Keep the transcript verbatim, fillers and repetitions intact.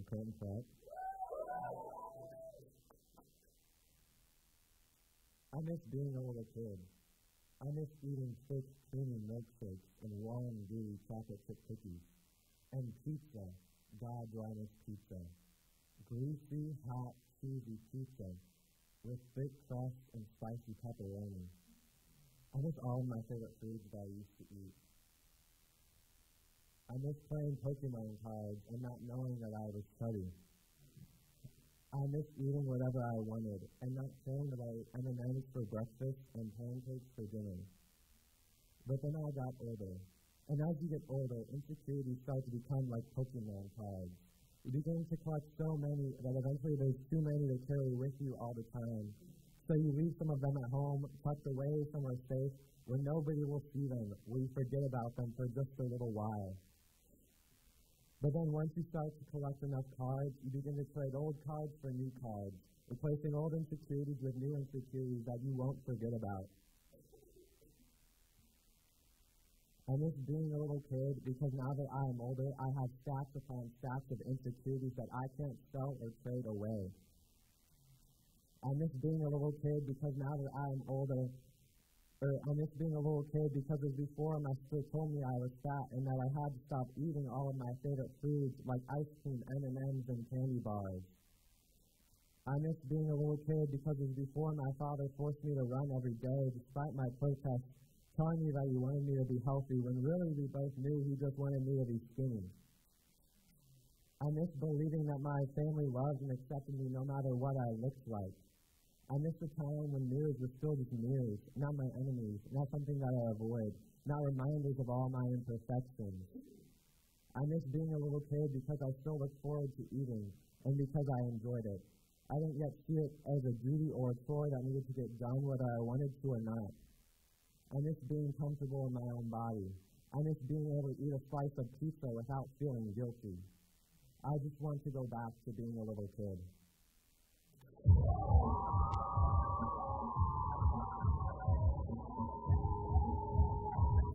curtain prep. I miss being a little kid. I miss eating thick, creamy milkshakes and warm, gooey chocolate chip cookies. And pizza. God, do I miss pizza. Greasy, hot, cheesy pizza with thick crust and spicy pepperoni. I miss all of my favorite foods that I used to eat. I miss playing Pokemon cards and not knowing that I was chubby. I miss eating whatever I wanted and not caring about M and M's for breakfast and pancakes for dinner. But then I got older. And as you get older, insecurities start to become like Pokemon cards. You begin to collect so many that eventually there's too many to carry with you all the time. So you leave some of them at home, tucked away somewhere safe, where nobody will see them, where you forget about them for just a little while. But then once you start to collect enough cards, you begin to trade old cards for new cards, replacing old insecurities with new insecurities that you won't forget about. I miss being a little kid because now that I am older, I have stacks upon stacks of insecurities that I can't sell or trade away. I miss being a little kid because now that I am older, or I miss being a little kid because as before my sister told me I was fat and that I had to stop eating all of my favorite foods like ice cream, M and M's, and candy bars. I miss being a little kid because as before my father forced me to run every day despite my protests, telling me that he wanted me to be healthy when really we both knew he just wanted me to be skinny. I miss believing that my family loved and accepted me no matter what I looked like. I miss the time when mirrors were still just mirrors, not my enemies, not something that I avoid, not reminders of all my imperfections. I miss being a little kid because I still look forward to eating, and because I enjoyed it. I didn't yet see it as a duty or a chore that needed to get done whether I wanted to or not. I miss being comfortable in my own body. I miss being able to eat a slice of pizza without feeling guilty. I just want to go back to being a little kid.